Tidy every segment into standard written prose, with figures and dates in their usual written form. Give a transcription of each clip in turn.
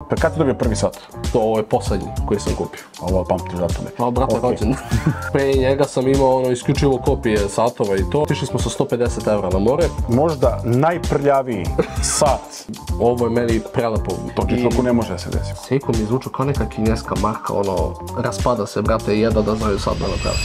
Kad si dobio prvi sat? Ovo je poslednji koji sam kupio. Ovo pamtiš zato me. Malo brate rođen. Pre njega sam imao isključivo kopije satova i to. Išli smo sa 150 evra na more. Možda najprljaviji sat. Ovo je meni prelepo. To G-Shocku ne može da se desi. Seiko mi zvuču kao neka kineska marka, raspada se, brate, i jedva da znaju sad da napravi.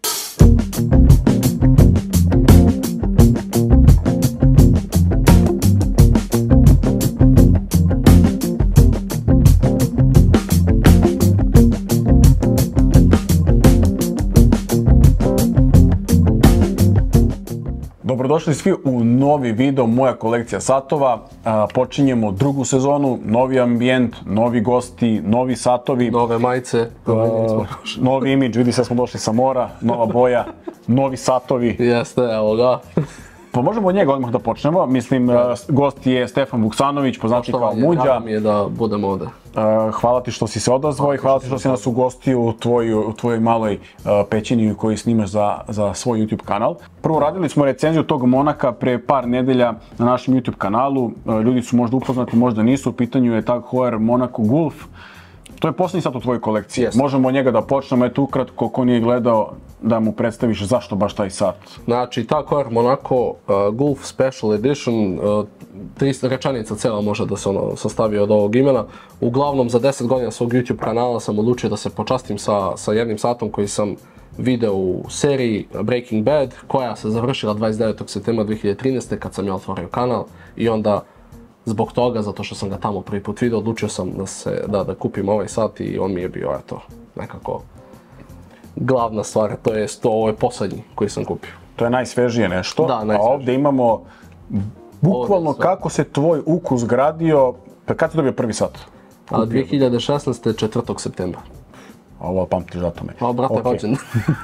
Dobrodošli svi u novi video Moja kolekcija satova. Počinjemo drugu sezonu, novi ambijent, novi gosti, novi satovi. Nove majice. Novi imidž, vidi sad smo došli sa mora, nova boja, novi satovi. Jeste, evo ga. Pa možemo od njega odmah da počnemo. Mislim, gost je Stefan Vuksanović, poznati kao Muđa. Drago mi je da budem ovde. Hvala ti što si se odazvao i hvala ti što si nas ugostio u tvojoj maloj pećini koju snimaš za svoj YouTube kanal. Prvo, radili smo recenziju tog Monaka pre par nedelja na našem YouTube kanalu. Ljudi su možda upoznati, možda nisu. U pitanju je Tag Heuer Monaco Gulf. To je posljednji sat u tvojoj kolekciji. Možemo od njega da počnemo, eto ukratko, ko nije gledao, da mu predstaviš zašto baš taj sat. Znači, Tag Heuer Monaco Gulf Special Edition, 300 rečenica cela može da se sastavi od ovog imena. Uglavnom, za 10 godina svog YouTube kanala sam odlučio da se počastim sa jednim satom koji sam video u seriji Breaking Bad, koja se završila 29. septembra 2013. kad sam ja otvorio kanal i onda zbog toga, zato što sam ga tamo prvi put vidio, odlučio sam da kupim ovaj sat i on mi je bio, eto, nekako glavna stvar, to je ovo je poslednji koji sam kupio. To je najsvežije nešto, da, najsvežije. A ovdje imamo bukvalno kako se tvoj ukus gradio, kad si dobio prvi sat? 2016. 4. septembra. Ovo pamtiš zato me. Malo brate rođen.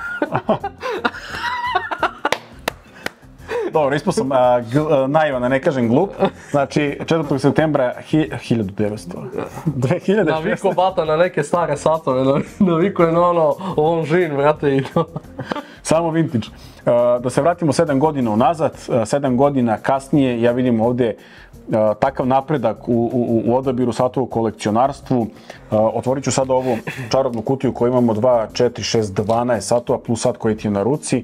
Dobro, ispao sam naivan, da ne kažem glup. Znači, 4. septembra 2016. Naviko bata na neke stare satove, naviko je na Longines, vrate i to. Samo vintage. Da se vratimo 7 godina unazad, 7 godina kasnije, ja vidim ovdje takav napredak u odabiru satova u kolekcionarstvu. Otvorit ću sad ovu čarobnu kutiju koju imamo 2, 4, 6, 12 satova plus sat koji ti je na ruci.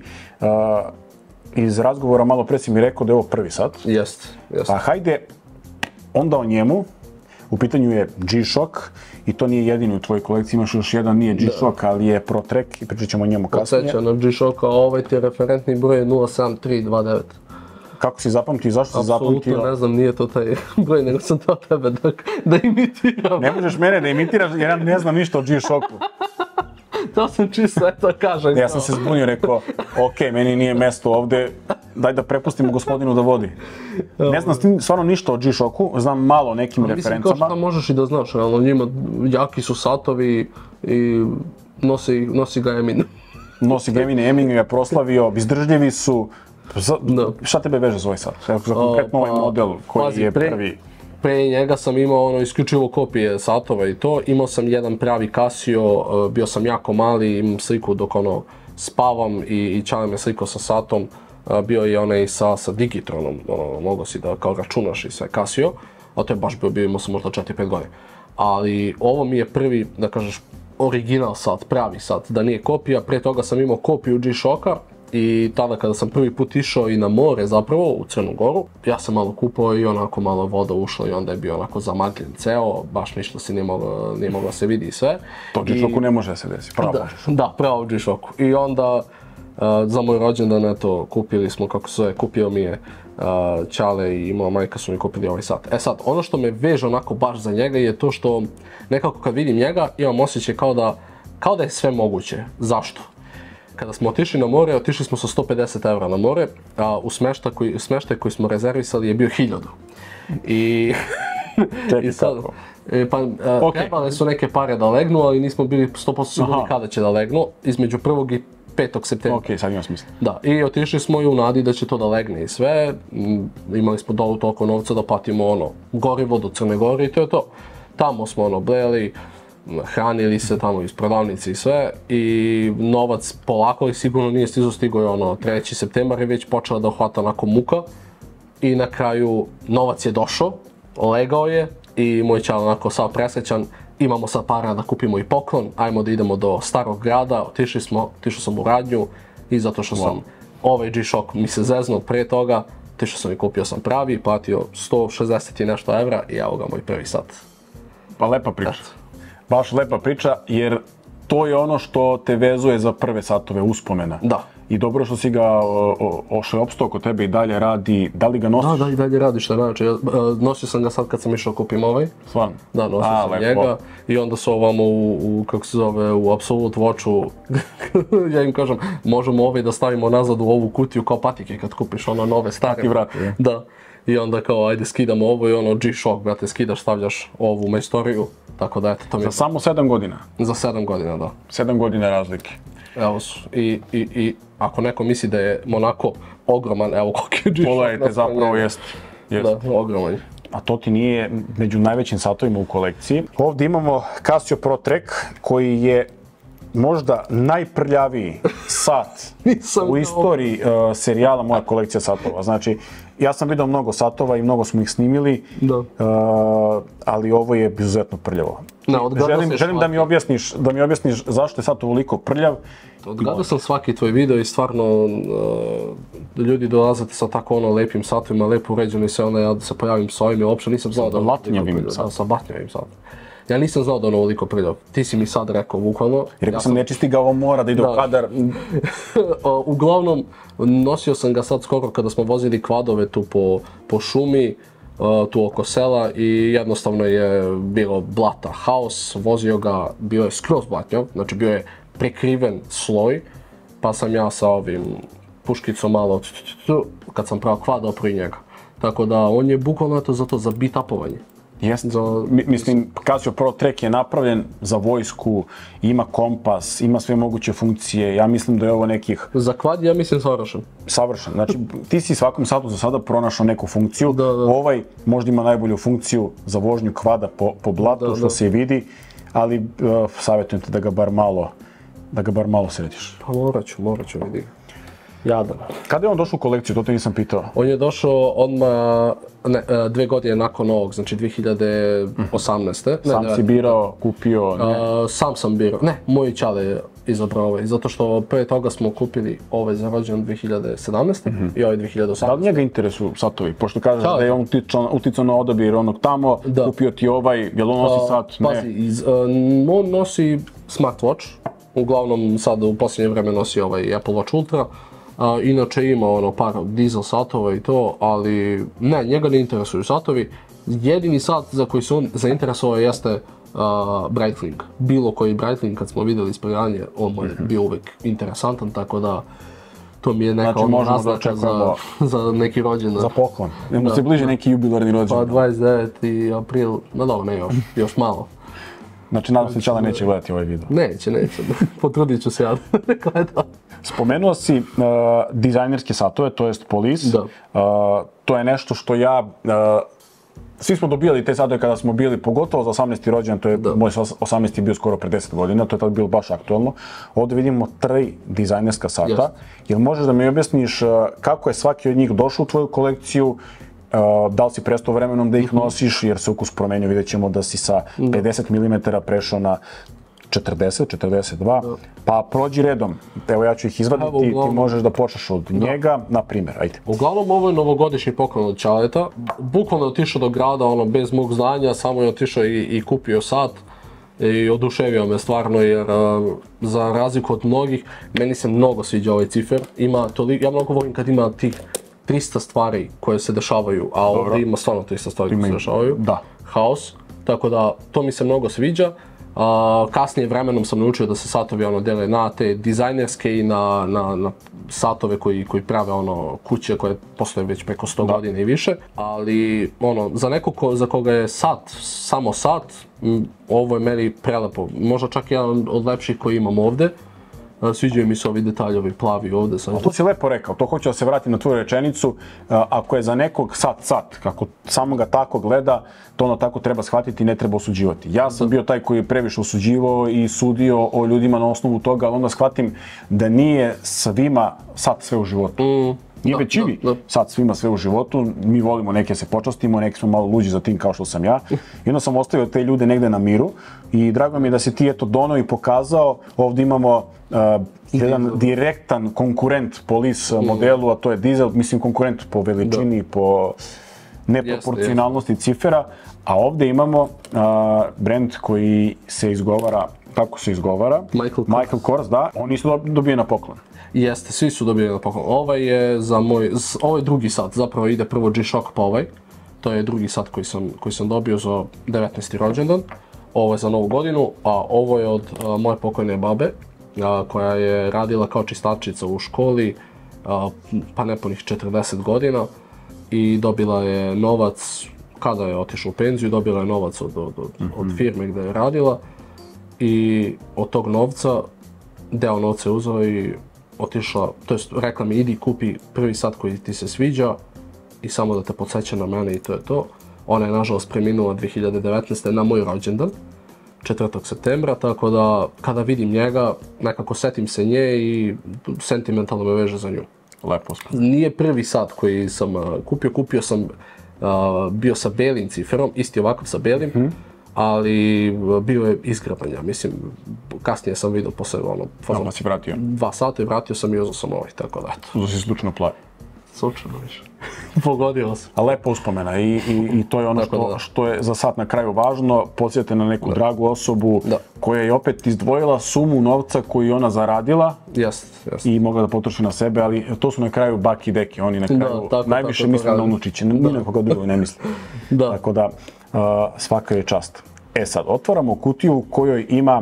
Iz razgovora malo pre si mi rekao da je ovo prvi sat. Jest. Pa hajde onda o njemu. U pitanju je G-Shock i to nije jedini u tvojoj kolekciji, imaš još jedan, nije G-Shock, ali je Pro Trek i pričat ćemo o njemu kasnije. Podsjeća na G-Shocka, ovaj ti je referentni broj 07329. Kako si zapamtio i zašto si zapamtio? Apsolutno ne znam, nije to taj broj, nego sam to tebe da imitiram. Ne možeš mene da imitiraš jer ja ne znam ništa o G-Shocku. To sam čisto, eto kažem. Ja sam se zbunio, rekao, ok, meni nije mesto ovde, daj da prepustimo gospodinu da vodi. Ne znam stvarno ništa o G-Shocku, znam malo o nekim referencama. Mislim, kao što možeš i da znaš, realno, njima jaki su satovi i nosi ga Emin. Nosi ga Emin, Emin ga je proslavio, izdržljivi su. Šta tebe veže za ovaj sat? Za konkretno ovaj model koji je prvi? Pre njega sam imao isključivo kopije satova i to. Imao sam jedan pravi Casio, bio sam jako mali, imam sliku dok spavam i Čale me slikao sa satom. Bio je onaj sa Digitronom, mogo si da kao računaš i sve Casio, a to je baš bio, imao sam možda 4-5 godine. Ali ovo mi je prvi, da kažeš, original sat, pravi sat, da nije kopija. Pre toga sam imao kopiju G-Shocka. I tada kada sam prvi put išao i na more zapravo, u Crnu Goru, ja sam malo kupao i onako malo voda ušla i onda je bio onako zamagljen ceo, baš ništa se nije moglo se vidi i sve. To G-Shocku ne može da se desi, pravo. Da, pravo G-Shocku. I onda za moj rođendan, eto, kupili smo, kako se zove, kupio mi je Čale i moja majka su mi kupili ovaj sat. E sad, ono što me veže onako baš za njega je to što nekako kad vidim njega imam osjećaj kao da je sve moguće. Zašto? Kada smo otišli na more, otišli smo sa 150 evra na more, a u smeštaj koji smo rezervisali je bio 1000. Čekaj kako? Trebale su neke pare da legnu, ali nismo bili 100% sigurni kada će da legnu, između 1. i 5. septembra. Ok, sad ima smisla. Da, i otišli smo i u nadi da će to da legne i sve. Imali smo dolu toliko novca da platimo gorivo do Crne Gore i to je to. Tamo smo blejali, hranili se tamo iz prodavnice i sve i novac polako i sigurno nije stigo je 3. septembar je već počela da hvata onako muka i na kraju novac je došao, legao je i moj čal onako sav presrećan, imamo sad para da kupimo i poklon, ajmo da idemo do Starog grada, otišao sam u radnju i zato što sam ovaj G-Shock mi se zeznuo pre toga, otišao sam i kupio sam pravi, platio 160 i nešto evra i evo ga moj prvi sat. Pa lepa priča. Baš lepa priča, jer to je ono što te vezuje za prve satove uspomena. Da. I dobro što si ga, što je opstao kod tebe i dalje radi, da li ga nosiš? Da, i dalje radi što znači. Nosio sam ga sad kad sam išao kupim ovaj. Stvarno? Da, nosio sam njega i onda su ovamo kako se zove, u Absolute Watchu, ja im kažem, možemo ovaj da stavimo nazad u ovu kutiju kao patike kad kupiš ono nove, stare. I vrati, je. Da. I onda kao, ajde skidamo ovo i ono G-Shock, brate, skidaš, stavljaš ovu majstoriju. Tako da, eto, to mi je... Za samo 7 godina? Za 7 godina, da. 7 godina razlike. Evo su. I ako neko misli da je Monaco ogroman, evo koliko je G-Shock. Pogledajte, zapravo jest. Da, ogroman je. A to ti nije među najvećim satovima u kolekciji. Ovdje imamo Casio Pro Trek koji je možda najprljaviji sat u istoriji serijala Moja kolekcija satova. Znači, ja sam vidio mnogo satova i mnogo smo ih snimili, ali ovo je izuzetno prljavo. Želim da mi objasniš zašto je sat ovoliko prljav. Odgledao sam svaki tvoj video i stvarno ljudi dolazite sa tako ono lepim satovima, lepo uređeno i sve onda ja se pojavim s ovim i uopće nisam znao da... Latnjavim satom. Sa batnjavim satom. Ja nisam znao da ono ovoliko prljav. Ti si mi sad rekao, bukvalno. Rekao sam ne čisti ga, ovo mora da ide u kadar. Uglavnom, nosio sam ga sad skoro kada smo vozili kvadove tu po šumi, tu oko sela i jednostavno je bilo blata, haos, vozio ga, bio je skroz blatnjav, znači bio je prekriven sloj, pa sam ja sa ovim puškicom malo kad sam pravo kvadao pri njega. Tako da on je bukvalno zato za beat-upovanje. Mislim, Casio Pro Trek je napravljen za vojsku, ima kompas, ima sve moguće funkcije, ja mislim da je ovo nekih... Za kvad ja mislim savršen. Savršen, znači ti si svakom satu za sada pronašao neku funkciju, ovaj možda ima najbolju funkciju za vožnju kvada po blatu, što se i vidi, ali savjetujem te da ga bar malo središ. Pa morat ću vidi. Jadan. Kada je on došao u kolekciju, to te nisam pitao? On je došao odmah 2 godine nakon ovog, znači 2018. Sam si birao, kupio? Sam sam birao. Ne, moj čale je izabrao ovaj, zato što pre toga smo kupili ovaj za rođendan 2017. I ovaj 2018. Da li njega interesuju satovi? Pošto kažeš da je on uticao na odabir onog tamo, kupio ti ovaj, jel on nosi sat? Pazi, on nosi smartwatch, uglavnom sad u posljednje vreme nosi ovaj Apple Watch Ultra. Inače ima ono par dizel satova i to, ali ne, njega ne interesuju satovi. Jedini sat za koji se on zainteresovao jeste Breitling. Bilo koji Breitling kad smo vidjeli ispred ranije, on mu je bio uvijek interesantan, tako da to mi je neka naznaka za neki rođendan. Za poklon. Nemo se bliže neki jubilarni rođendan. Pa 29. april, no dobro, ne još malo. Znači, nadam se Čala neće gledati ovaj video. Neće. Potrudit ću se ja da gledam. Spomenuo si dizajnerske satove, to jest Police. To je nešto što ja... Svi smo dobijali te satove kada smo bili, pogotovo za 18. rođendan, to je moj 18. bio skoro pre 10 godina, to je tad bilo baš aktualno. Ovdje vidimo 3 dizajnerska sata. Jel možeš da mi objasniš kako je svaki od njih došao u tvoju kolekciju, da li si prestao vremenom da ih nosiš, jer se ukus promenio, vidjet ćemo da si sa 50 mm prešao na 40, 42, pa prođi redom. Evo ja ću ih izvaditi, ti možeš da počneš od njega, na primjer, ajde. Uglavnom ovo je novogodišnji poklon od Čaleta, bukvalno je otišao do grada, ono, bez mog znanja, samo je otišao i kupio sat. I oduševio me stvarno jer za razliku od mnogih, meni se mnogo sviđa ovaj cifer. Ja mnogo volim kad ima tih 300 stvari koje se dešavaju, a ovdje ima stvarno 300 stvari koje se dešavaju. Haos, tako da to mi se mnogo sviđa. Kasnije vremenom sam naučio da se satovi dele na te dizajnerske i na satove koji prave kuće koje postoje već preko 100 godina i više. Ali za nekog za koga je sat, samo sat, ovo je meni prelepo. Možda čak jedan od lepših koji imam ovdje. Sviđaju mi se ovi detaljovi plavi ovdje. To si lepo rekao, to hoću da se vratim na tvoju rečenicu. Ako je za nekog sat, kako samo ga tako gleda, to ono tako treba shvatiti i ne treba osuđivati. Ja sam bio taj koji je previše osuđivao i sudio o ljudima na osnovu toga, ali onda shvatim da nije svima sat sve u životu. Nije većini sad svima sve u životu, mi volimo neke se počastimo, neki smo malo luđi za tim kao što sam ja. I onda sam ostavio te ljude negde na miru i drago mi je da si ti eto donao i pokazao. Ovdje imamo jedan direktan konkurent po LIS modelu, a to je dizel, mislim konkurent po veličini, po neproporcionalnosti cifera, a ovdje imamo brand koji se izgovara, tako se izgovara, Michael Kors, da, on isto dobije na poklon. Jeste, svi su dobili na poklon. Ovaj je drugi sat, zapravo ide prvo G-Shock pa ovaj. To je drugi sat koji sam dobio za 19. rođendan. Ovo je za novu godinu, a ovo je od moje pokojne babe, koja je radila kao čistačica u školi, pa nepunih 40 godina. I dobila je novac, kada je otišla u penziju, dobila je novac od firme gdje je radila. I od tog novca, deo novca je uzela i otišla, to jest rekla mi idi kupi prvi sat koji ti se sviđa i samo da te podsjeća na mene i to je to. Ona je nažalost preminula 2019. na moj rođendan, 4. septembra, tako da kada vidim njega, nekako setim se nje i sentimentalno me veže za nju. Lepo. Nije prvi sat koji sam kupio sam, bio sa belim ciferom, isti ovakav sa belim, ali bio je izgrabanja, mislim, kasnije sam vidio posle Kako si vratio? 2 sata i vratio sam i uzeo sam ovaj, tako da eto. Uzeo si slučajno plavi? Slučajno više. Pogodio sam. A lepa uspomena i to je ono što je za sat na kraju važno, podsjetite na neku dragu osobu koja je opet izdvojila sumu novca koju ona zaradila i mogla da potroši na sebe, ali to su na kraju baki deki, oni na kraju najviše misle na unučiće, ni na koga drugog ne misle. Tako da svaka je čast. E sad, otvaramo kutiju u kojoj ima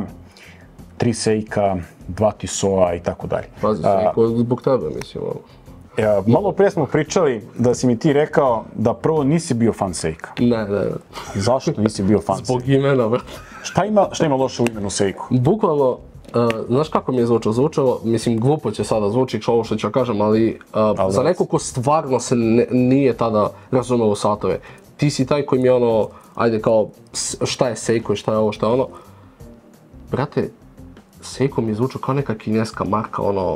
3 Seika, 2 Tissoa i tako dalje. Pazi, Seiko zbog tebe mislim ovo. Malo prije smo pričali da si mi ti rekao da prvo nisi bio fan Seika. Ne. Zašto nisi bio fan Seika? Zbog imena, bro. Šta ima loše u imenu Seiko? Bukvalno, znaš kako mi je zvučalo? Mislim, glupo će sada zvučiti ovo što ću kažem, ali za neko ko stvarno se nije tada razumeo u satove, ti si taj koji mi je ono, ajde kao, šta je Seiko i šta je ovo, šta je ono. Brate, Seiko mi je zvučao kao neka kineska marka, ono,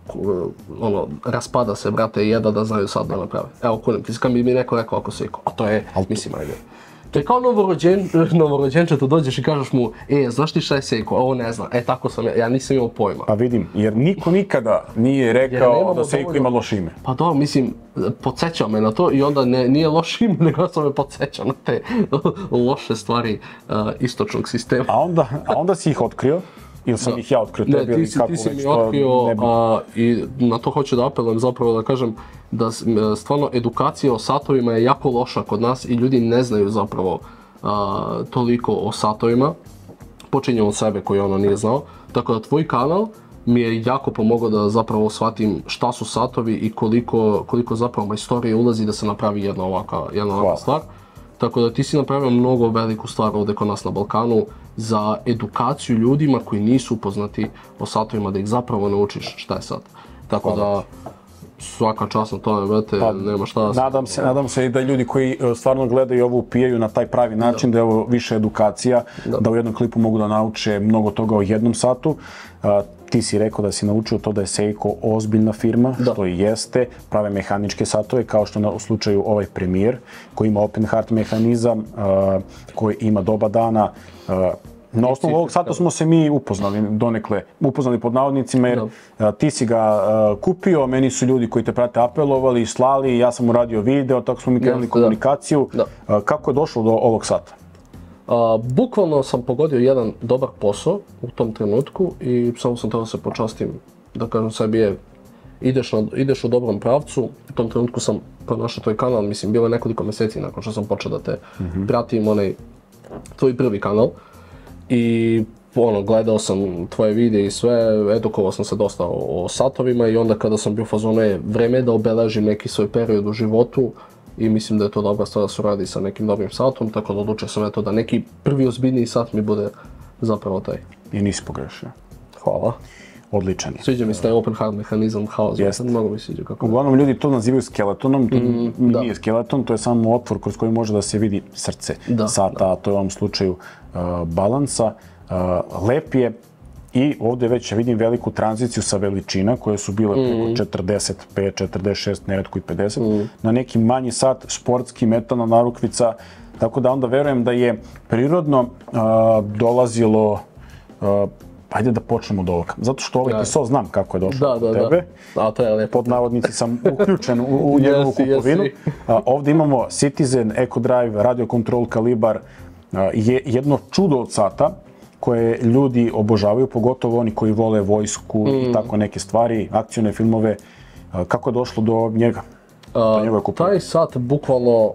raspada se, brate, i da znaju sad da naprave. Evo, kunem, ti kad bi mi neko rekao ako Seiko, a to je, mislim, ajde. To je kao novorođenče, tu dođeš i kažeš mu, znaš ti šta je Seiko, ovo ne znam, tako sam ja nisam imao pojma. Pa vidim, jer niko nikada nije rekao da Seiko ima loše ime. Pa dobro, mislim, podsjećao me na to i onda nije loše ime, nego sam me podsjećao na te loše stvari istočnog sistema. A onda si ih otkrio? Ili sam ih ja otkrio tebi ili kako već to ne bi... Ti si mi otkrio i na to hoću da apelujem zapravo da kažem da stvarno edukacija o satovima je jako loša kod nas i ljudi ne znaju zapravo toliko o satovima. Počinjem od sebe koji ono nije znao. Tako da tvoj kanal mi je jako pomogao da zapravo shvatim šta su satovi i koliko zapravo majstorije ulazi da se napravi jedna ovakva stvar. Tako da ti si napravio mnogo veliku stvar ovdje kod nas na Balkanu za edukaciju ljudima koji nisu upoznati o satovima, da ih zapravo naučiš šta je sat. Tako da svaka čast na tome, brate, nema šta da se... Nadam se i da ljudi koji stvarno gledaju ovo upijaju na taj pravi način, da je ovo više edukacija, da u jednom klipu mogu da nauče mnogo toga o jednom satu. Ti si rekao da si naučio to da je Seiko ozbiljna firma, što i jeste, prave mehaničke satove, kao što u slučaju ovaj Premier, koji ima open heart mehanizam, koji ima doba dana. Na osnovu ovog sata smo se mi upoznali donekle, upoznali pod navodnicima, jer ti si ga kupio, meni su ljudi koji te prate apelovali, slali, ja sam uradio video, tako smo mi krenuli komunikaciju. Kako je došlo do ovog sata? Bukvalno sam pogodio jedan dobar posao u tom trenutku i samo sam trebao se počastim, da kažem sebi ideš u dobrom pravcu. U tom trenutku sam pronašao tvoj kanal, mislim bilo je nekoliko mjeseci nakon što sam počeo da te pratim, onaj tvoj prvi kanal. I gledao sam tvoje videe i sve, edukovao sam se dosta o satovima i onda kada sam bio u fazonu vreme da obeležim neki svoj period u životu i mislim da je to dobra stvar da se radi sa nekim dobrim satom, tako da odlučio sam da neki prvi ozbiljniji sat mi bude zapravo taj. I nisi pogrešio. Hvala. Odličan je. Sviđa mi se taj open heart mehanizam, haos, mnogo mi sviđa kako. Uglavnom ljudi to nazivaju skeletonom, to nije skeleton, to je samo otvor kroz koji može da se vidi srce sata, a to je u ovom slučaju balansa. Lep je, I ovdje već vidim veliku tranziciju sa veličina koje su bile preko 45, 46, neretko i 50, na neki manji sat, športski, metalna narukvica, tako da onda verujem da je prirodno dolazilo, ajde da počnemo od ovoga, zato što ovaj Tissot znam kako je došao od tebe, pod navodnici sam uključen u njegovu kupovinu. Ovdje imamo Citizen, EcoDrive, Radio Control, Kalibar, jedno čudo od sata koje ljudi obožavaju, pogotovo oni koji vole vojsku i tako neke stvari, akcione filmove. Kako je došlo do njega? Taj sat bukvalno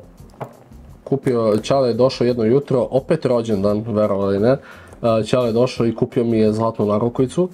kupio, Čale je došao jedno jutro, opet rođendan, verovali ne. Čale je došao i kupio mi je zlatnu narukvicu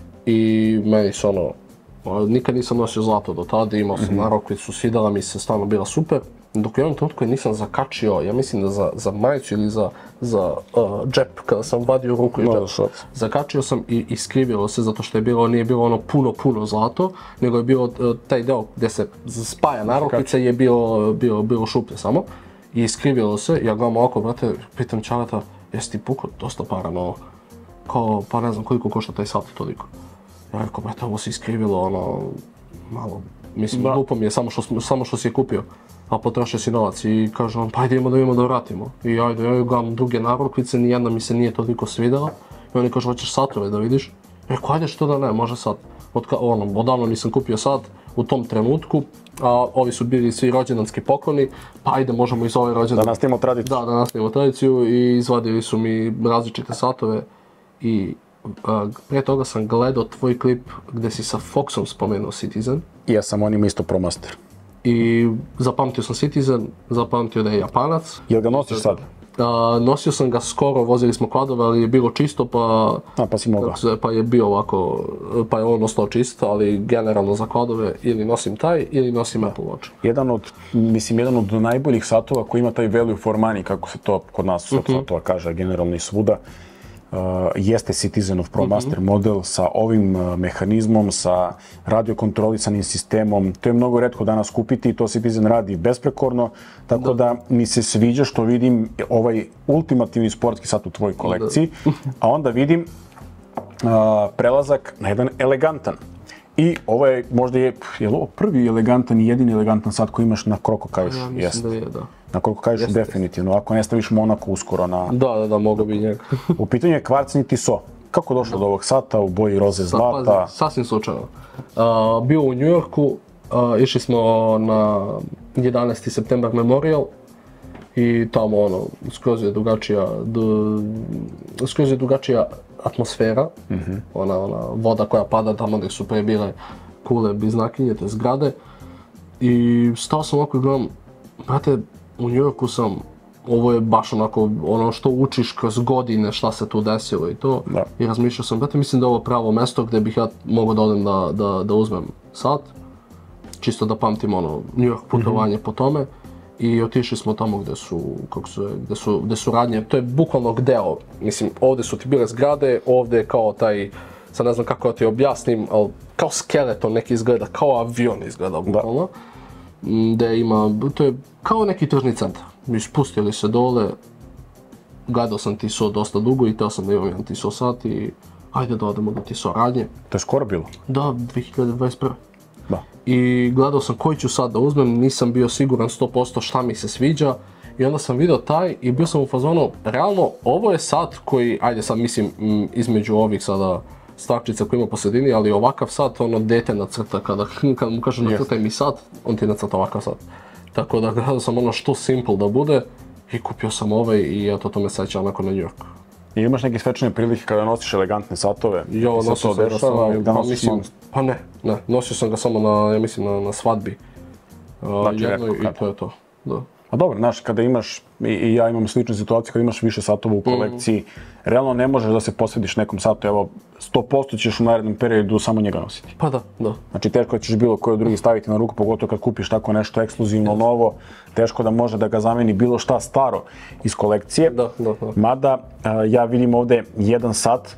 i meni se nikad nisam nosio zlato do tada, imao sam narukvicu, svidjela mi se, stvarno bila super. Dok u jednom trenutku nisam zakačio, ja mislim da za majicu ili za džep, kada sam vadio ruku i džep, zakačio sam i iskrivilo se zato što nije bilo puno zlato, nego je bio taj deo gdje se spaja narukvica je bilo šuplje samo. I iskrivilo se, ja gledam ovako, brate, pitam Čaleta, jesi ti pukao dosta para na ovo? Kao, pa ne znam koliko košta taj sat toliko. Ja rekao, brate, ovo se iskrivilo, malo, mislim, glupo mi je samo što si je kupio. A potrošio si novac i kaže on, pa ajde idemo da vratimo. I ajde, ja gledam druge narukvice, nijedna mi se nije toliko svidjela. I oni kaže, hoćeš satove da vidiš? Rekao, ajde što da ne, može sat. Odavno nisam kupio sat u tom trenutku, a ovi su bili svi rođendanski pokloni, pa ajde možemo iz ove rođendan... Da nastavimo tradiciju. Da nastavimo tradiciju i izvadili su mi različite satove i prije toga sam gledao tvoj klip gdje si sa Foxom spomenuo Citizen. I ja sam on ima isto ProMaster. I zapamtio sam Citizen, zapamtio da je Japanac. Jel ga nosiš sad? Nosio sam ga skoro, vozili smo kladove, ali je bilo čisto pa si mogao. Pa je bio ovako, pa je on ostao čist, ali generalno za kladove ili nosim taj ili nosim Apple Watch. Jedan od najboljih satova koji ima taj value for money, kako se to kod nas satova kaže generalno i svuda, jeste Citizenov ProMaster model sa ovim mehanizmom, sa radiokontrolisanim sistemom. To je mnogo retko danas kupiti i to Citizen radi besprekorno, tako da mi se sviđa što vidim ovaj ultimativni sportski sat u tvojoj kolekciji, a onda vidim prelazak na jedan elegantan. I ovo je možda je li ovo prvi elegantan i jedini elegantan sat koji imaš na Croco Cayošu? Ja mislim da je, da. Na Croco Cayošu definitivno, ako ne staviš Monaco uskoro na... Da, mogu bi njega. U pitanju je kvarcni Tissot. Kako došlo do ovog sata u boji roze zlata? Sasvim slučajno. Bio u New Yorku, išli smo na 11. septembar Memorial i tamo skroz je drugačija atmosfera, ona voda koja pada tamo gdje su prije bile kule biznakinje, te zgrade. I stao sam ovako i gledam, brate, u New Yorku sam, ovo je baš onako ono što učiš kroz godine šta se tu desilo i to. Da. I razmišljao sam, brate, mislim da je ovo pravo mjesto gdje bih ja mogao da odem da uzmem sat. Čisto da pamtim New York putovanje po tome. I otišli smo tamo gdje su radnje, to je bukvalno deo, mislim, ovdje su ti bile zgrade, ovdje je kao taj, sad ne znam kako da ti objasnim, ali kao skeleton neki izgleda, kao avion izgleda bukvalno. Gdje ima, to je kao neki tržni centar. Mi spustili se dole, gledao sam Tissot dosta dugo i teo sam da imam jedan Tissot sat i ajde da odemo do Tissot radnje. To je skoro bilo? Da, 2021. Da. I gledao sam koji ću sad da uzmem, nisam bio siguran 100% šta mi se sviđa i onda sam vidio taj i bio sam u fazonu, realno ovo je sat koji, ajde sad mislim između ovih sada stvarčica koji ima po sredini, ali ovakav sat dete nacrta, kada mu kažem nacrtaj mi sat, on ti nacrta ovakav sat. Tako da gledao sam što simple da bude i kupio sam ovaj i eto to me seća onako na New York. I imaš neke svečane prilike kada nosiš elegantne satove? Jo, nosio sam ga samo, pa ne, nosio sam ga samo na svadbi. Jednoj i to je to, da. A dobro, znaš, kada imaš, i ja imam sličnu situaciju, kada imaš više satova u kolekciji, realno ne možeš da se posvetiš nekom satu, evo, 100% ćeš u narednom periodu samo njega nositi. Pa da. Znači, teško da ćeš bilo koji drugi staviti na ruku, pogotovo kad kupiš tako nešto ekskluzivno novo, teško da može da ga zameni bilo šta staro iz kolekcije. Da. Mada, ja vidim ovdje jedan sat,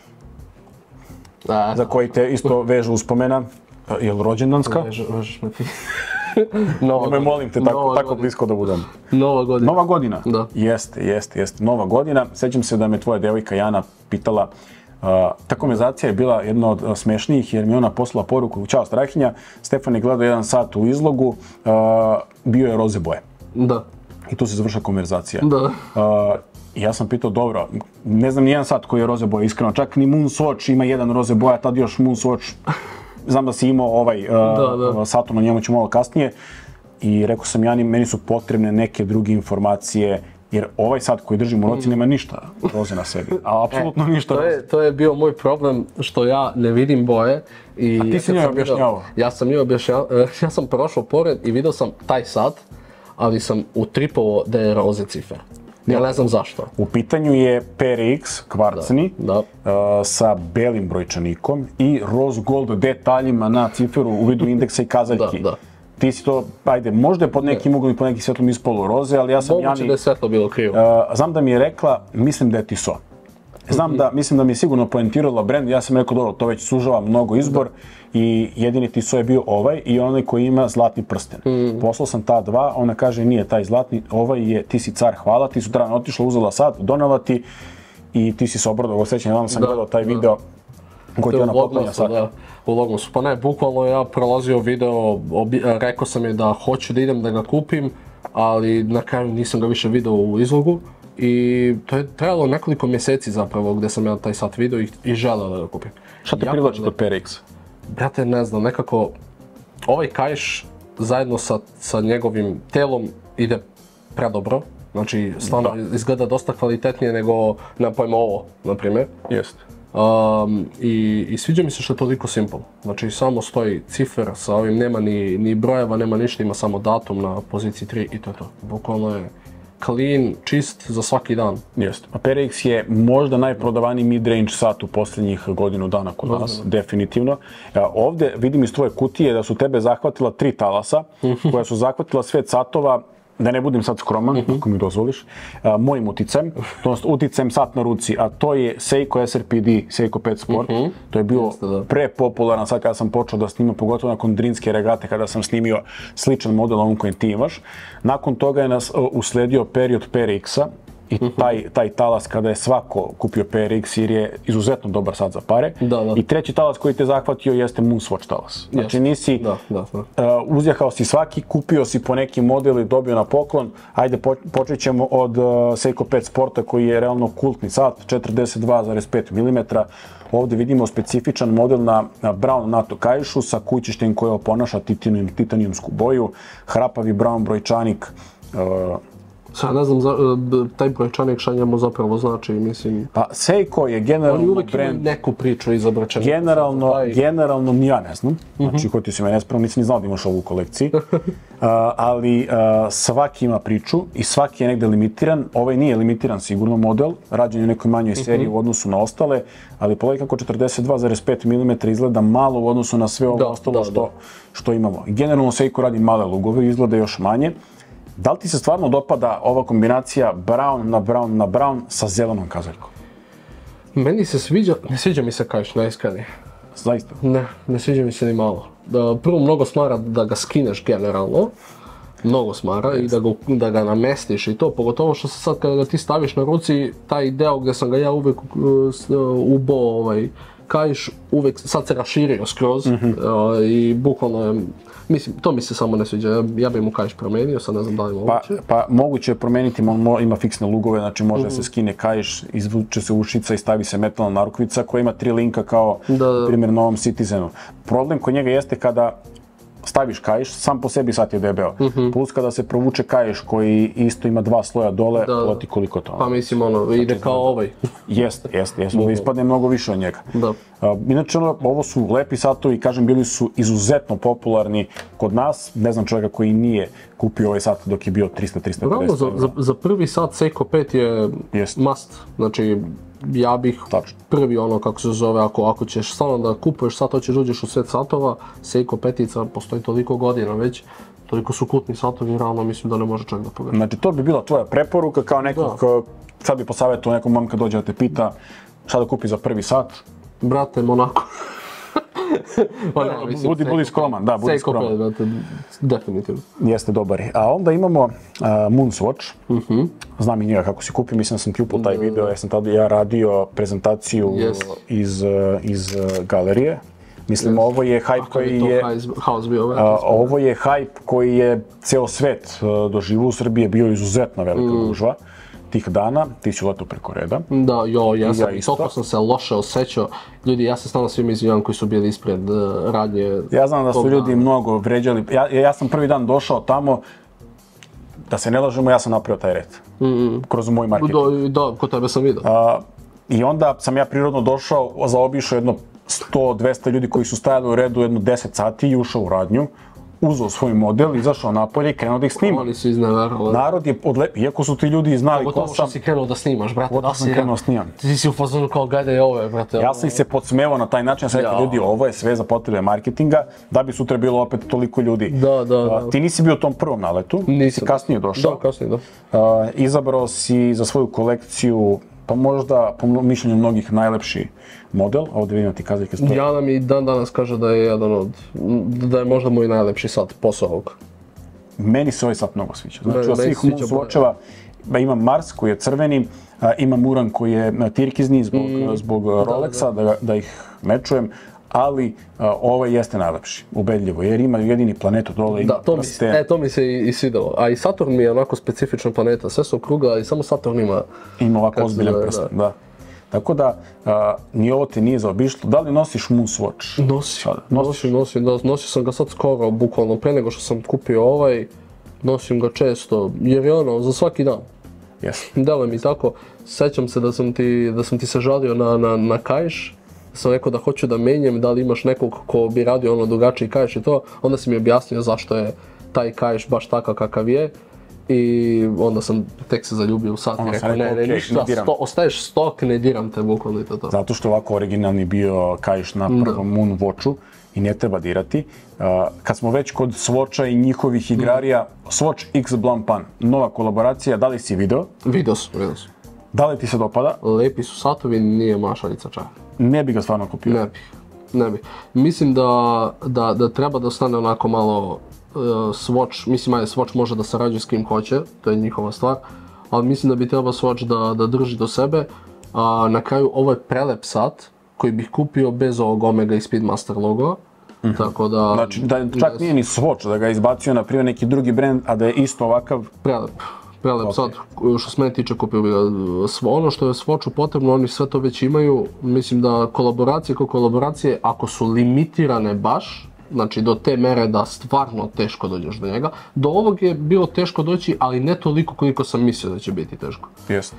za koji te isto vežu uspomena, je li rođendanska? Vežeš me ti. Nemoj, molim te, tako blisko da budem. Nova godina. Nova godina? Da. Jeste. Nova godina. Sjećam se da me tvoja devojka Jana pitala Ta konverzacija je bila jedna od smešnijih jer mi ona poslala poruku: "Ćao Strahinja, Stefan je gledao 1 sat u izlogu, bio je roze boje." Da. I tu se završila konverzacija. Da. Ja sam pitao, dobro, ne znam ni 1 sat koji je roze boja, iskreno, čak ni Moonswatch ima 1 roze boja, tad još Moonswatch, znam da si imao Saturn, o njemu ću malo kasnije. I rekao sam Jani, meni su potrebne neke druge informacije, jer ovaj sat koji držim u ruci nema ništa roze na sebi, a apsolutno ništa roze. To je bio moj problem, što ja ne vidim boje. A ti si njoj objašnjavao? Ja sam njoj objašnjavao, ja sam prošao pored i vidio sam taj sat, ali sam utripovao da je roze cifer. Ja ne znam zašto. U pitanju je PRX kvarcni sa belim brojčanikom i rose gold detaljima na ciferu u vidu indeksa i kazaljki. Ti si to, ajde, možda je pod nekim uglom i pod nekim svetlom ispalo roze, ali ja sam Jani... Moguće da je svetlo bilo krivo. Znam da mi je rekla, mislim da je Tissot. Mislim da mi je sigurno poentirala brand, ja sam rekao, dobro, to već sužava mnogo izbor i jedini Tissot je bio ovaj i onaj koji ima zlatni prsten. Poslao sam ta 2, ona kaže nije taj zlatni, ovaj je, ti si car, hvala, ti sutradan otišla, uzela sat, donela ti i ti si se obradovao, srećan, ja sam gledao taj video koji ti ona poklanja sat. U Vlogmasu, pa ne, bukvalno ja prolazio video, rekao sam je da hoću da idem da ga kupim, ali na kraju nisam ga više video u izlogu. I to je trajalo nekoliko mjeseci zapravo gdje sam ja taj sat vidio i želeo da ga kupim. Šta te privlači kod PRX? Brate, ne znam, nekako ovaj kaiš zajedno sa njegovim telom ide predobro. Znači, stvarno izgleda dosta kvalitetnije nego, nemam pojma, ovo, na primjer. Jeste. I sviđa mi se što je toliko simple. Znači, samo stoji cifer sa ovim, nema ni brojeva, nema ništa, ima samo datum na poziciji 3 i to je to. Bukvalno je clean, čist za svaki dan. Jeste. A PRX je možda najprodavaniji mid-range sat u posljednjih godinu dana kod nas, definitivno. Ovdje vidim iz tvoje kutije da su tebe zahvatila 3 talasa, koja su zahvatila svet satova, da ne budem sad skroman, ako mi dozvoliš, mojim uticajem, odnosno uticajem sat na ruci, a to je Seiko SRPD, Seiko 5 Sport. To je bio prepopularan sad kada sam počeo da snimam, pogotovo nakon Drinske regate kada sam snimio sličan model ovom kojem ti imaš. Nakon toga je nas usledio period PRX-a i taj talas kada je svako kupio PRX jer je izuzetno dobar sat za pare. I treći talas koji te zahvatio jeste Moonswatch talas. Znači nisi, uzjahao si svaki, kupio si po neki model i dobio na poklon. Ajde, počet ćemo od Seiko 5 Sporta koji je realno kultni sat, 42,5 mm. Ovdje vidimo specifičan model na brown NATO kaišu sa kućištem koje oponaša titanijumsku boju, hrapavi brown brojčanik. Sad ne znam, taj brojčanik šta njemu zapravo znači, mislim... Pa Seiko je generalno brand... Oni uvijek imaju neku priču iza brojčanika. Generalno ni ja ne znam, znači hotio si me nespravno, nisam ni znao da imaš ovu u kolekciji. Ali svaki ima priču i svaki je negdje limitiran. Ovaj nije limitiran sigurno model, rađen je u nekoj manjoj seriji u odnosu na ostale, ali pogledaj kako 42,5 mm izgleda malo u odnosu na sve ovo ostalo što imamo. Generalno Seiko radi male lugove, izgleda još manje. Da li ti se stvarno dopada ova kombinacija brown na brown na brown sa zelenom kazaljkom? Meni se sviđa, ne sviđa mi se kaiš, najiskrenije. Zaista? Ne sviđa mi se ni malo. Prvo mnogo smara da ga skineš generalno, mnogo smara i da ga namestiš i to, pogotovo što se sad kada ga ti staviš na ruci, taj deo gdje sam ga ja uvijek ubao kaiš, uvijek sad se raširio skroz i bukvalno je, mislim, to mi se samo ne sviđa, ja bih mu kaiš promijenio, sad ne znam da li moguće. Pa moguće je promijeniti, ima fiksne lugove, znači može se skine kaiš, izvuče se ušica i stavi se metalna narukvica koja ima 3 linka kao, na primjer, na ovom Citizenu. Problem kod njega jeste kada staviš kaiš, sam po sebi sat je debeo. Plus kada se provuče kaiš koji isto ima 2 sloja dole, loti koliko to. Pa mislim ide kao ovaj. Jeste, ispadne mnogo više od njega. Inače, ovo su lepi satovi, kažem, bili su izuzetno popularni kod nas. Ne znam čovjeka koji nije kupio ovaj sat dok je bio 300-350. Bravo, za prvi sat Seiko 5 je must. Znači, ja bih prvi kako se zove, ako ćeš stvarno da kupuješ sat, hoćeš uđeš u svet satova, Seiko 5-ica postoji toliko godina već, toliko su kultni satovi, realno mislim da ne može čovjek da pogreši. Znači to bi bila tvoja preporuka kao nekog, sad bi posavjetao nekom momka dođe da te pita šta da kupi za prvi sat? Brate, Monaco. Budi skroman, da, budi skroman. Seiko 5, definitivno. Jeste dobar. A onda imamo Moonswatch. Znam i njega kako si kupio, mislim da sam ti upao taj video, jer sam tada ja radio prezentaciju iz galerije. Mislim, ovo je hype koji je... Ovo je hype koji je ceo svet doživio. U Srbiji je bio izuzetno velika gužva tih dana, ti si letao preko reda. Da, ja sam, toliko sam se loše osjećao. Ljudi, ja se stvarno svima izvinjavam koji su bili ispred radnje. Ja znam da su ljudi mnogo vređali. Ja sam prvi dan došao tamo, da se ne lažemo, ja sam napravio taj red. Kroz moj marketing. Da, kod tebe sam vidio. I onda sam ja prirodno došao, zaobišao jedno 100-200 ljudi koji su stajali u redu jedno 10 sati i ušao u radnju, uzeo svoj model, izašao napolje i krenuo da ih snima. Oni su izneverili. Narod je iako su ti ljudi znali ko sam... Pogotovo što si krenuo da snimaš, brate. Pogotovo sam krenuo snimam. Ti si u fazonu kao gledaj ove, brate. Ja sam ih se podsmevao na taj način, ja sam rekao ljudi, ovo je sve za potrebe marketinga, da bi sutra bilo opet toliko ljudi. Da. Ti nisi bio u tom prvom naletu, si kasnije došao. Da, kasnije, da. Izabrao si za svoju kolekciju, pa možda, po mišljenju mnogih, najlepši model. Ovdje vidim ti kazaljke stoje. Jana mi dan danas kaže da je da je možda moj najlepši sat posao ovog. Meni se ovaj sat mnogo sviđa. Znači, od svih Moonswatcheva ima Mars koji je crveni, ima Muran koji je tirkizni zbog Rolexa, da ih ne čujem, ali ovaj jeste najlepši, ubedljivo, jer ima jedini planetu dole, ima prste. To mi se i svidelo. A i Saturn mi je onako specifična planeta, sve su okrugla i samo Saturn ima... Ima ovako ozbiljan prst, da. Tako da, ni ovo te nije zaobišlo. Da li nosiš Moonswatch? Nosio sam ga sad skoro, bukvalno pre nego što sam kupio ovaj, nosim ga često, jer je ono, za svaki dan. Delo mi tako, sećam se da sam ti se žalio na kaiš, sam rekao da hoću da menjam, da li imaš nekog ko bi radio ono drugačiji kaiš i to, onda si mi objasnio zašto je taj kaiš baš takav kakav je. I onda sam tek se zaljubio u sat i rekao ne, ništa, ostaješ stok, ne diram te, bukvalno i to. Zato što je ovako originalni bio kaiš na prvom Moonwatchu i ne treba dirati. Kad smo već kod Swatcha i njihovih igrarija, Swatch X Blancpain, nova kolaboracija, da li si video? Vidio sam. Da li ti se dopada? Lepi su satovi, nije mašalica čak. Ne bi ga stvarno kupio? Ne bi. Mislim da treba da ostane onako malo Swatch, mislim Swatch može da sarađuje s kim hoće, to je njihova stvar, ali mislim da bi trebao Swatch da drži do sebe. Na kraju ovo je prelep sat koji bih kupio bez ovog Omega i Speedmaster logo, tako da... Znači da čak nije ni Swatch, da ga izbacio na primjer neki drugi brand, a da je isto ovakav... Prelep sat, što se mene tiče kupio bi ga. Ono što je Swatchu potrebno, oni sve to već imaju, mislim da kolaboracije, ako su limitirane baš, znači do te mere da stvarno teško dođeš do njega. Do ovog je bilo teško doći, ali ne toliko koliko sam mislio da će biti teško. Jeste.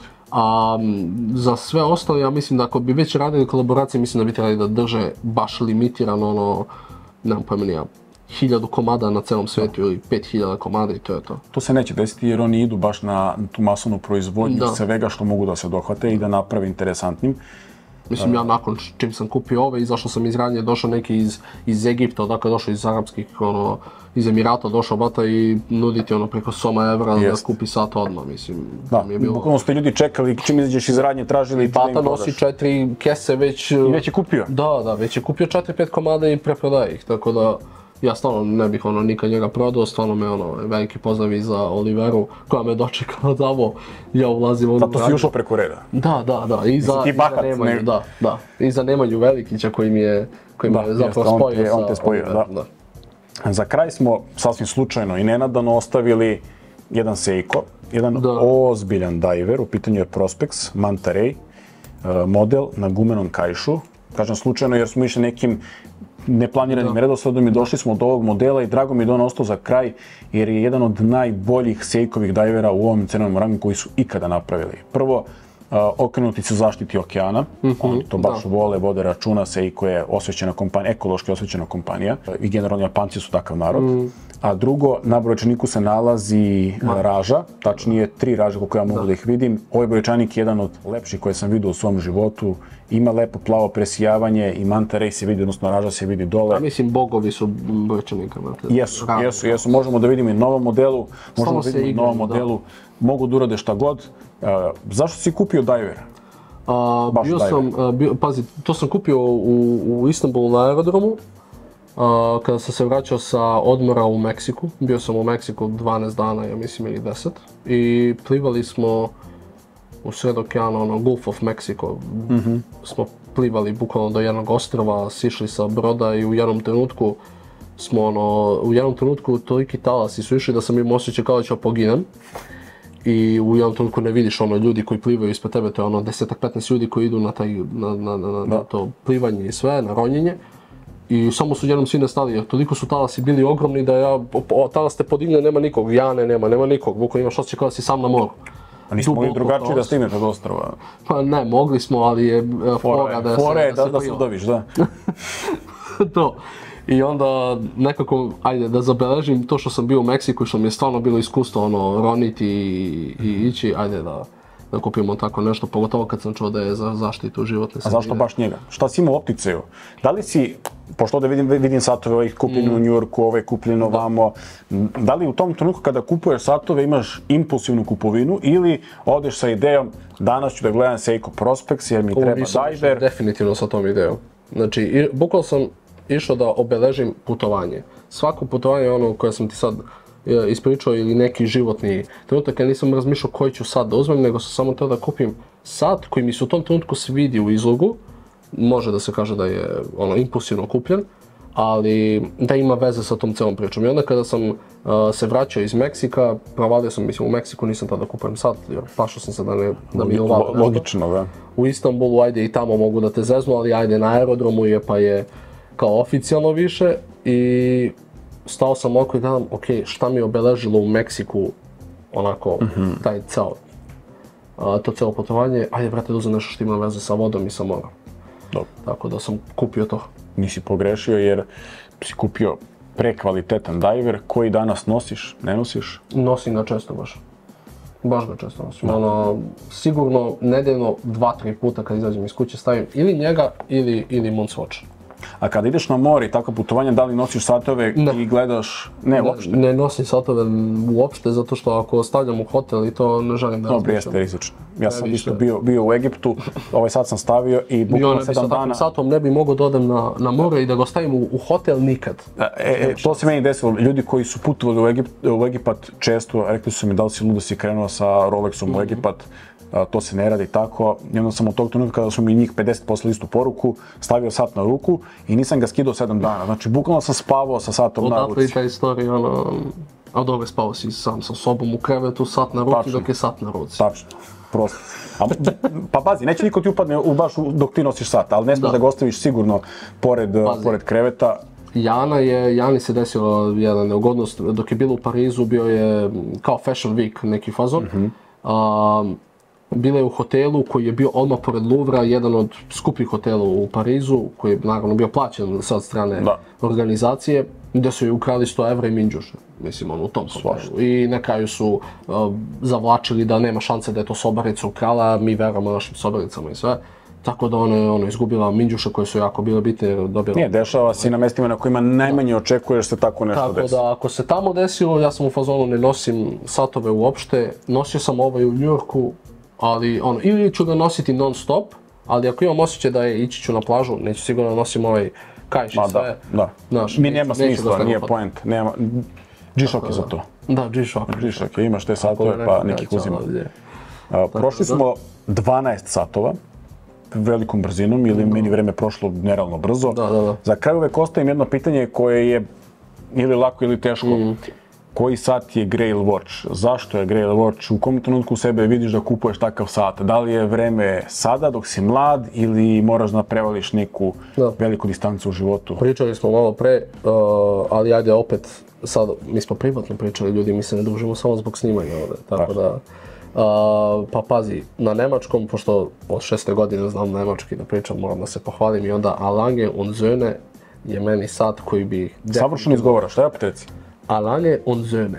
Za sve ostalo, ja mislim da ako bi već radili kolaboracije, mislim da bi trebali da drže baš limitirano ono, nemam pojma ni ja, 1000 komada na celom svijetu ili 5000 komada i to je to. To se neće desiti jer oni idu baš na tu masovnu proizvodnju svega što mogu da se dohvate i da naprave interesantnim. Mislim, ja nakon čim sam kupio ove, izašao sam iz radnje, došao neki iz Egipta, odakle došao iz arapskih, iz Emirata, došao bata i nuditi preko Soma evra da kupi sat odmah, mislim. Da, bukvalno ste ljudi čekali, čim izađeš iz radnje, tražili... Bata nosi 4 kese već... I već je kupio? Da, već je kupio 4-5 komada i preprodaje ih, tako da... Ja stvarno ne bih nikad njega prodao, stvarno me veliki pozdrav i za Oliveru koja me dočekala tamo, ja ulazim u Zato si ušao preko reda? Da, i za Nemanju, i za Nemanju Velikića koji me je zapravo spojio. On te spojio, da. Za kraj smo sasvim slučajno i nenadano ostavili jedan Seiko, jedan ozbiljan diver, u pitanju je Prospex Manta Ray model na gumenom kaišu. Kažem slučajno jer smo išli nekim neplaniranim redosledom i došli smo do ovog modela i drago mi je da on ostao za kraj jer je jedan od najboljih Seikovih divera u ovom cenovnom rangu koji su ikada napravili. Prvo, okrenuti su zaštiti okeana, oni to baš vode računa, Seiko je osvećena kompanija, ekološki osvećena kompanija i generalno Japanci su takav narod. A drugo, na brojčaniku se nalazi raža, tačnije 3 raže koliko ja mogu da ih vidim. Ovaj brojčanik je jedan od lepših koje sam vidio u svom životu. Ima lepo plavo presijavanje i Manta Ray se vidi, odnosno raža se vidi dole. Mislim, bogovi su brojčanika. Jesu. Možemo da vidimo i novom modelu. Mogu da urade šta god. Zašto si kupio diver? Pazi, to sam kupio u Istanbulu na aerodromu, kada sam se vraćao sa odmora u Meksiku. Bio sam u Meksiku 12 dana, ja mislim, ili 10. I plivali smo u sred okeana, Gulf of Mexico. Smo plivali bukvalno do jednog ostrva, sišli sa broda i u jednom trenutku toliki talasi su išli da sam imao osjećaj kao da ću poginem. I u jednom trenutku ne vidiš ljudi koji plivaju ispred tebe, to je 10-15 ljudi koji idu na to plivanje i sve, na ronjenje. I samo su jednom svi nestali, jer toliko su talasi bili ogromni da talas te podigne, nema nikog, jane nema nikog, bukvalno imaš osjećaj kao da si sam na moru. A nismo mogli drugačije da stignete do ostrva? Pa ne, mogli smo, ali je fora da se udoviš, da. To. I onda nekako, ajde da zabeležim to što sam bio u Meksiku i što mi je stvarno bilo iskustvo roniti i ići, ajde da kupimo tako nešto, pogotovo kad sam čuo da je za zaštitu životne sredine. A zašto baš njega? Šta si imao u opticaju? Da li si, pošto ovdje vidim satove, ovaj kupljen u New Yorku, ovaj kupljen ovamo, da li u tom trenutku kada kupuješ satove imaš impulsivnu kupovinu ili odeš sa idejom danas ću da gledam Seiko Prospex jer mi treba diver? Definitivno sa tom idejom. Znači, bukvalno sam išao da obeležim putovanje. Svako putovanje koje sam ti sad ispričao ili neki životni trenutak, ja nisam razmišljao koji ću sat da uzmem, nego sam samo teo da kupim sat koji mi se u tom trenutku svidi u izlogu. Može da se kaže da je impulsivno kupljen, ali da ima veze sa tom celom pričom. I onda kada sam se vraćao iz Meksika, provalio sam, mislim, u Meksiku nisam tada kupujem sat, jer plašao sam se da mi je ovako nešto. Logično, da. U Istanbulu, ajde i tamo mogu da te zeznu, ali ajde na aerodromu je pa je kao oficijalno više i stao sam oko i gledam, ok, šta mi je obeležilo u Meksiku, taj to celo putovanje, ajde brate da uzem nešto što ima veze sa vodom i sa morom. Dobro. Tako da sam kupio to. Nisi pogrešio jer si kupio prekvalitetan diver koji danas nosiš, ne nosiš? Nosim ga često baš. Baš ga često nosim. Sigurno nedeljno 2-3 puta kad izađem iz kuće stavim ili njega ili Moonswatch. A kada ideš na more i takvo putovanje, da li nosiš satove i gledaš? Ne, uopšte? Ne nosim satove uopšte, zato što ako stavljam u hotel i to ne želim da razmišljam. Dobro, jeste rizično. Ja sam isto bio u Egiptu, sad sam stavio i bukvalno 7 dana... Sa takvim satom ne bi mogao da odem na more i da ga stavim u hotel nikad. To se meni desilo. Ljudi koji su putovali u Egipat često, rekli su mi da li si ludo si krenuo sa Rolexom u Egipat. To se ne radi tako. I onda sam od tog trenutka kada su mi njih 50 poslali istu poruku, stavio sat na ruku i nisam ga skidao 7 dana. Znači, bukvalno sam spavao sa satom na ruci. Odatle i ta istorija, a dobro, spavao si sam sa sobom u krevetu, sat na ruci dok je sat na ruci. Tačno, prosto. Pa pazi, neće niko ti upadne baš dok ti nosiš sat, ali ne smiješ da ga ostaviš sigurno pored kreveta. Jani se desila jedna neugodnost, dok je bilo u Parizu, bio je kao Fashion Week neki fazon. Bila je u hotelu koji je bio odmah pored Louvra, jedan od skupih hotela u Parizu, koji je naravno bio plaćen od strane organizacije, gdje su joj ukrali 100 evra i minđuše, mislim, u tom hotelu. I na kraju su zavlačili da nema šanse da je to sobarica ukrala, mi verujemo našim sobaricama i sve. Tako da ona je izgubila minđuše koje su jako bile bitne jer dobila... Nije, dešava se i na mestima na kojima najmanje očekuješ se tako nešto desi. Tako da ako se tamo desilo, ja sam u fazonu ne nosim satove uopšte, nosio sam ovaj u New Yorku, ali ili ću ga nositi non stop, ali ako imam osjećaj da ići ću na plažu, neću sigurno da nosim ovaj kajš i sve. Da. Mi nema smisla, nije point. G-Shock je za to. Da, G-Shock. G-Shock je, imaš te satove pa nekih uzima. Prošli smo 12 satova, velikom brzinom, ili meni vreme prošlo nerealno brzo. Za kraj uvek ostavim jedno pitanje koje je ili lako ili teško. Koji sat je Grail Watch? Zašto je Grail Watch? U kom trenutku u sebe vidiš da kupuješ takav sat? Da li je vreme sada dok si mlad ili moraš da prevališ neku veliku distancu u životu? Pričali smo malo pre, ali ajde opet, sad mi smo privatno pričali, ljudi, mi se ne družimo samo zbog snimanja ovdje, tako da... Pa pazi, na nemačkom, pošto od 6. godine znam nemački da pričam, moram da se pohvalim i onda Alange und Söhne je meni sat koji bi... Savršeno izgovaraš, šta je opet reci? Alange und Söhne.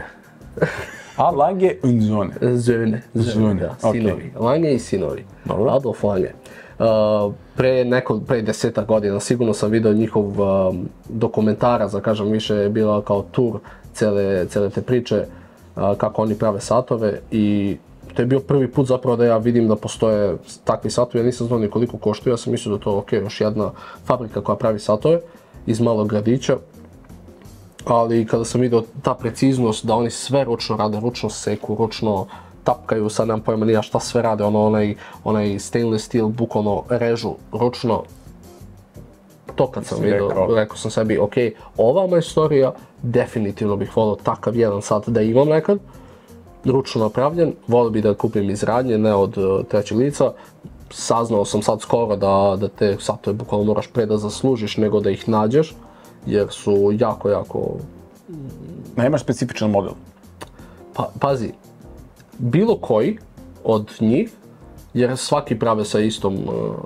Alange und Söhne. Söhne, da, sinovi. Lange i sinovi. Adolf Lange. Pre 10 godina sigurno sam vidio njihov dokumentarac, da kažem više, je bila kao tur cele te priče kako oni prave satove i to je bio prvi put zapravo da ja vidim da postoje takvi satovi, ja nisam znao ni koliko koštaju, ja sam mislio da je to još jedna fabrika koja pravi satove iz malog gradića. Ali kada sam vidio ta preciznost da oni sve ručno rade, ručno seku, ručno tapkaju, sad nemam pojma nija šta sve rade, onaj stainless steel bukvalno režu ručno. To kad sam vidio, rekao sam sebi, ok, ova majstorija, definitivno bih volio takav jedan sat da imam nekad, ručno napravljen, volio bih da kupim iz radnje, ne od trećeg lica. Saznao sam sad skoro da te satove bukvalno moraš pre da zaslužiš nego da ih nađeš, jer su jako... Nemaš specifičan model? Pazi, bilo koji od njih, jer svaki prave sa istom,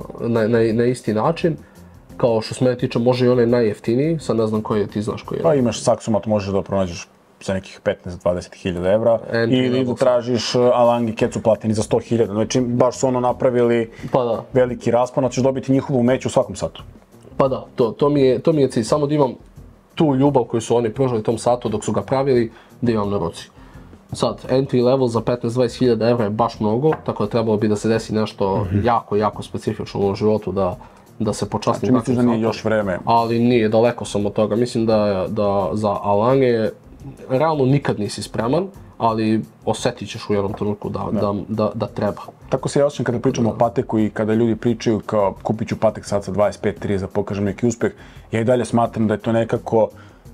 na isti način, kao što se mene tiče, može i onaj najjeftiniji, sad ne znam koji je, ti znaš koji je. Pa imaš saksomat, možeš da pronađeš za nekih 15-20 hiljada evra ili da tražiš Alangi Kecu Platini za 100 hiljada. Znači, baš su ono napravili veliki raspon, da ćeš dobiti njihovu meć u svakom satu. Pa da, to mi je cilj, samo da imam tu ljubav koju su oni pružali tom satu dok su ga pravili, da imam na ruci. Sad, entry level za 15-20 hiljada evra je baš mnogo, tako da trebalo bi da se desi nešto jako specifično u životu da se počastim. Znači misliš da nije još vreme? Ali nije, daleko sam od toga. Mislim da za Alange realno nikad nisi spreman, ali osjetit ćeš u jednom trenutku da treba. Tako se ja osjećam kada pričamo o Pateku i kada ljudi pričaju kao kupit ću Patek sad sa 25-30 da pokažem neki uspeh. Ja i dalje smatram da je to nekako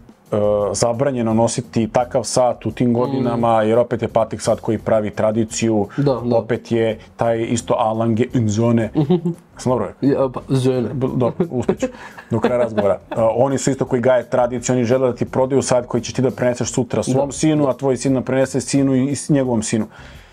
zabranjeno nositi takav sat u tim godinama, jer opet je Patek sat koji pravi tradiciju, opet je taj isto Alange Zone. Sam dobro rekao? Zone. Dobro, uspjeću, do kraja razgovora. Oni su isto koji gaje tradiciju, oni žele da ti prodaju sat koji ćeš ti da preneseš sutra svom sinu, a tvoj sin da prenese sinu i njegovom sinu.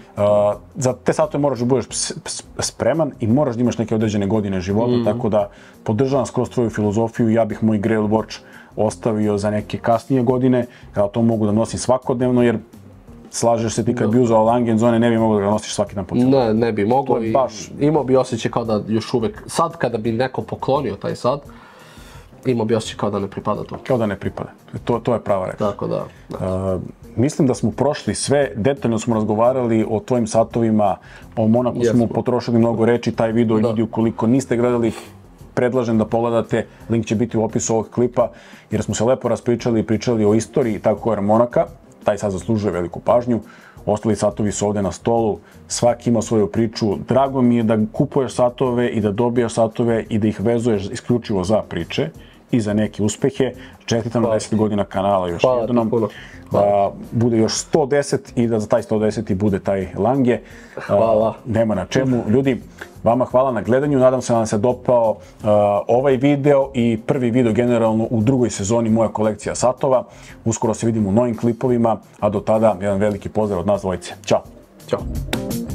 Za te satove moraš da budeš spreman i moraš da imaš neke određene godine života, tako da podržavam skroz tvoju filozofiju. Ja bih moj Grail Watch ostavio za neke kasnije godine, kada to mogu da nosim svakodnevno, jer slažeš se ti kad bi uzeo Alange Zone, ne bi mogao da ga nosiš svaki dan po cijelu. Ne bi mogao i imao bi osjećaj kao da još uvek, sad kada bi neko poklonio taj sat, imao bi osjećaj kao da ne pripada to. Kao da ne pripada, to je prava reč. Tako da. Mislim da smo prošli sve, detaljno smo razgovarali o tvojim satovima, o Monaku smo potrošili mnogo reči, taj video ljudi ukoliko niste gledali, predlažem da pogledate, link će biti u opisu ovog klipa, jer smo se lepo raspričali i pričali o istoriji tako Monaka, taj sad zaslužuje veliku pažnju, ostali satovi su ovdje na stolu, svaki ima svoju priču, drago mi je da kupuješ satove i da dobijaš satove i da ih vezuješ isključivo za priče i za neke uspehe. Čestitam na 10 godina kanala još jednom. Da bude još 110 i da za taj 110 bude taj Lange. Hvala. Nema na čemu. Ljudi, vama hvala na gledanju. Nadam se da vam se dopao ovaj video i prvi video generalno u drugoj sezoni moja kolekcija satova. Uskoro se vidimo u novim klipovima, a do tada jedan veliki pozdrav od nas dvojice. Ćao. Ćao.